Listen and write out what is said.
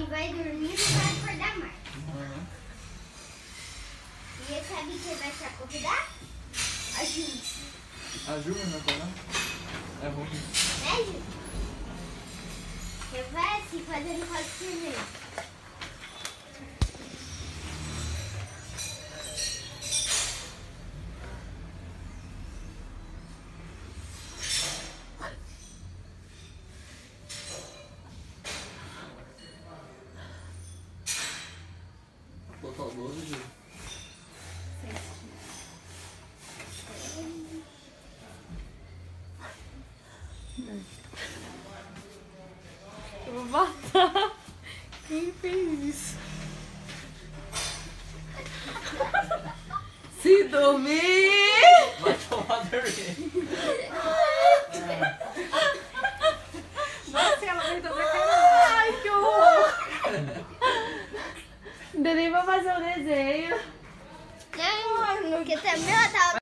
ele vai dormir e não vai acordar mais. E sabe quem vai te acordar? A Ju. A Ju vai acordar? É ruim. Né, Ju? Você vai assim fazendo roda vermelho. Botar o 12, Ju. Eu vou matar. Quem fez isso? Se dormir! Vai tomar dormir. Nossa, ela vai toda cara. Ai, que horror! Não deu nem pra fazer o desenho.